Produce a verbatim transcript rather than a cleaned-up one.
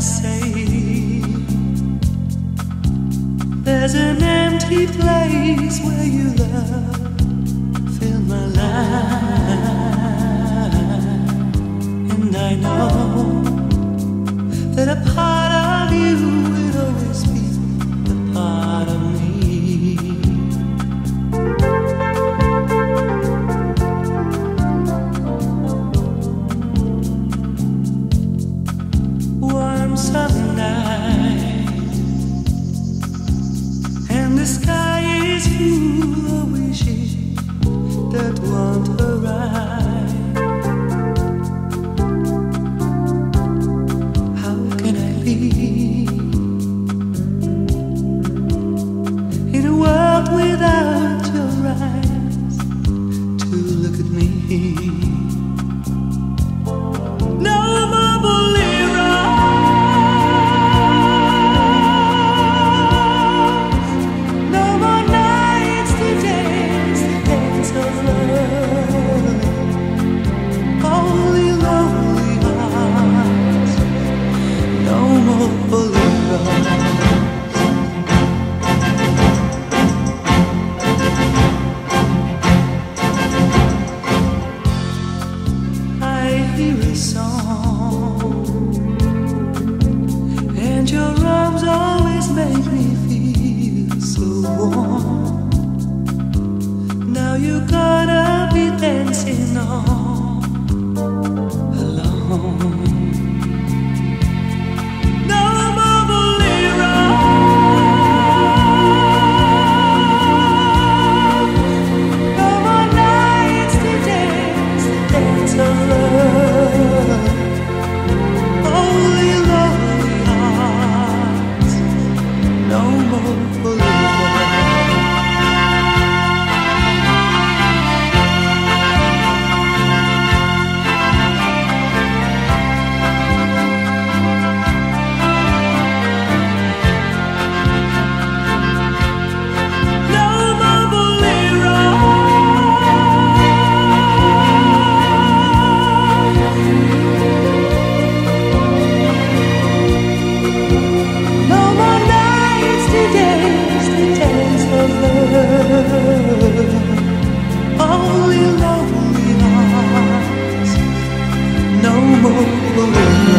say there's an empty place where you love fill my life, and I know that a part of you will always be a part of me. Warm summer night, and the sky is full of wishes that won't arrive. How can I live in a world without your eyes to look at me? No more bolero, no more nights to dance the dance of love. Only lonely hearts, no more bolero. I hear a song, and your arms always make me feel so warm. Now you're gonna be dancing all alone. No more bolero, no more nights to dance the dance of love. Only lonely hearts, no more bolero. No more bolero, no more nights to dance the dance of love. Only lonely hearts, no more bolero.